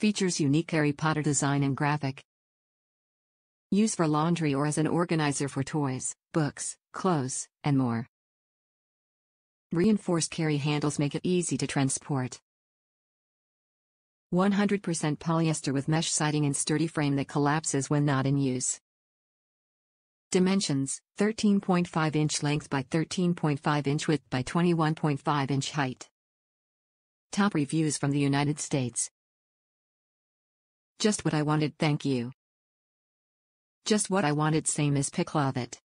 Features unique Harry Potter design and graphic. Use for laundry or as an organizer for toys, books, clothes, and more. Reinforced carry handles make it easy to transport. 100% polyester with mesh siding and sturdy frame that collapses when not in use. Dimensions: 13.5 inch length by 13.5 inch width by 21.5 inch height. Top reviews from the United States. Just what I wanted, thank you. Just what I wanted, same as pick, love it.